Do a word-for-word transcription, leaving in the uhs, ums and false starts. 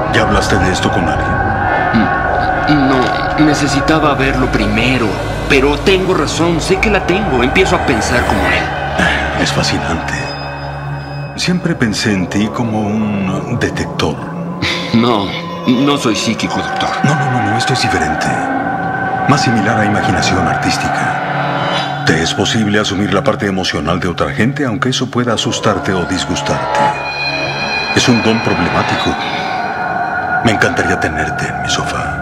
¿Ya hablaste de esto con alguien? No, necesitaba verlo primero. Pero tengo razón, sé que la tengo. Empiezo a pensar como él. Es fascinante. Siempre pensé en ti como un detector. No, no soy psíquico, doctor. No, no, no, no, esto es diferente. Más similar a imaginación artística. Te es posible asumir la parte emocional de otra gente, aunque eso pueda asustarte o disgustarte. Es un don problemático. Me encantaría tenerte en mi sofá.